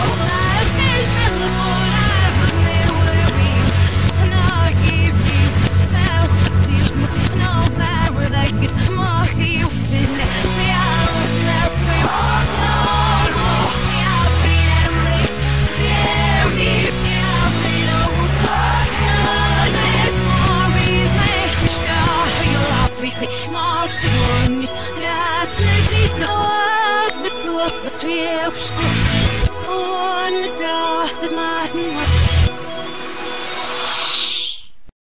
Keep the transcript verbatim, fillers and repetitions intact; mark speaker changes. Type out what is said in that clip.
Speaker 1: Marching on, last night, no, the two of us,